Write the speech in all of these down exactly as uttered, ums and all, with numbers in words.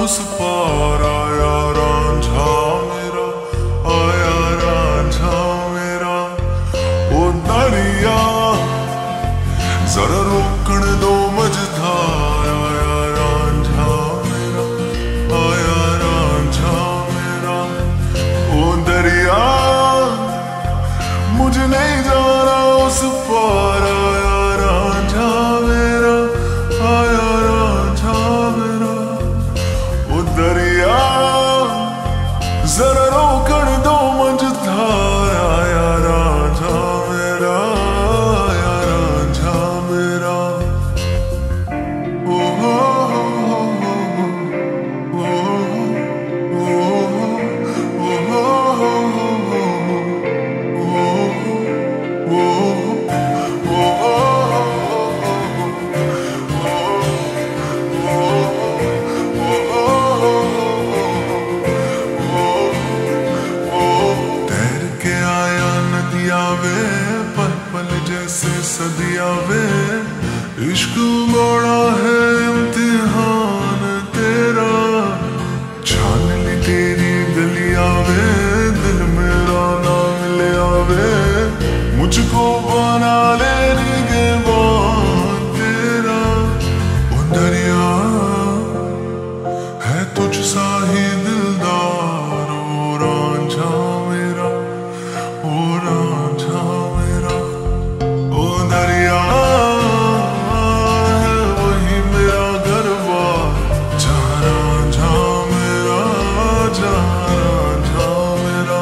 उस पार आया रांझा मेरा, आया रांझा मेरा। ओ दरिया जरा रोकण दो मझधार, आया रांझा मेरा, आया रांझा मेरा। ओ दरिया मुझे नहीं जाना उस पार, आया रांझा मेरा, आया रांझा मेरा। ओ दरिया जरा रोकण दो मझधार, आया रांझा मेरा, आया रांझा मेरा। ओ हो हो हो हो हो हो हो वे पल पल जैसे सदिया वे, इश्क बड़ा है इम्तिहान तेरा। छान ली तेरी गलिया वे, दिल मेरा ना मिले आवे, मुझको बना ले निगहबान तेरा। ओ दरिया है तुझ सा ही दिलदार, ओ रांझा मेरा, ओ रांझा मेरा। ओ दरिया है वही मेरा घर-बार, जहाँ रांझा मेरा, जहाँ रांझा मेरा।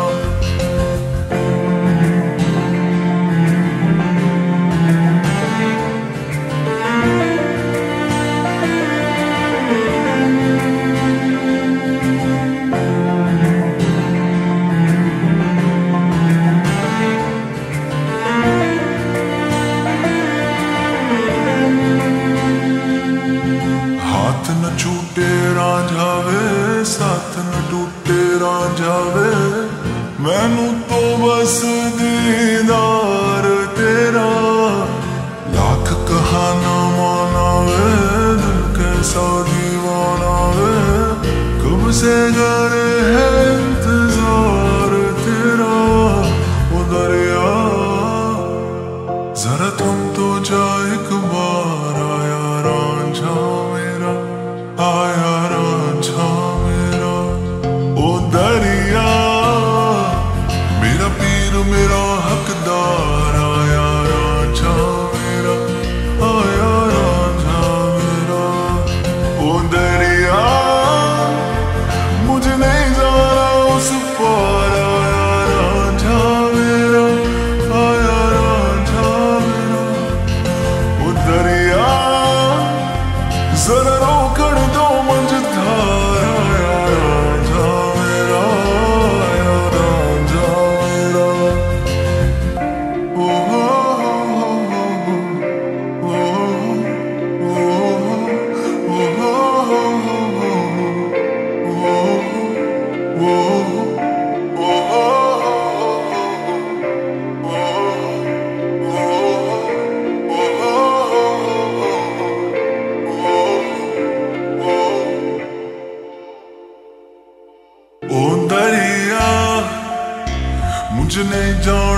हाथ न छूटे रांझा वे, साथ न टूटे रांझा वे, मैनू तो बस दीदार तेरा। लाख कहा ना माना वे, दिल कैसा दीवाना वे, कब से करे है इंतजार तेरा। ओ दरिया जरा थम तो जा एक बार, आया रांझा मेरा, आया रांझा मेरा। ओ दरिया मेरा पीर मेरा हकदार, आया रांझा मेरा, आया रांझा मेरा। ओ दरिया मुझे नहीं जाना उस पार, आया रांझा मेरा, आया रांझा मेरा। ओ दरिया जरा रोकण दो मझधार, आया रांझा मेरा, आया रांझा मेरा। ओ हो हो हो हो हो ओ दरिया मुझे नहीं जाना